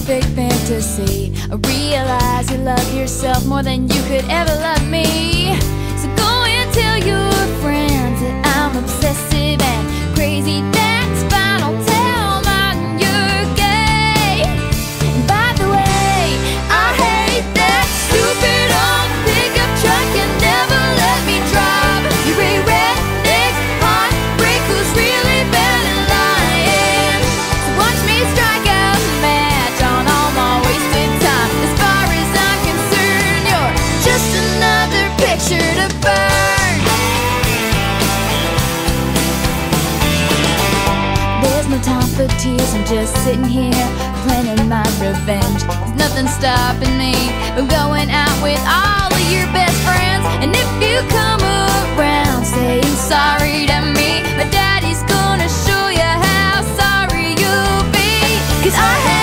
perfect fantasy. I realize you love yourself more than you could ever love me. So go and tell your friends that I'm obsessive and crazy. That's fine, I'll tell mine you're gay. And by the way, I hate that stupid old pickup truck and never let me drive. You're a redneck heartbreak who's really bad at lying. So watch me strike out a match on all my wasted time. As far as I'm concerned, you're just another picture to burn. There's no time for tears, I'm just sitting here planning my revenge. There's nothing stopping me from going out with all of your best friends. And if you come around saying sorry to me, my daddy's gonna show you how sorry you'll be. 'Cause I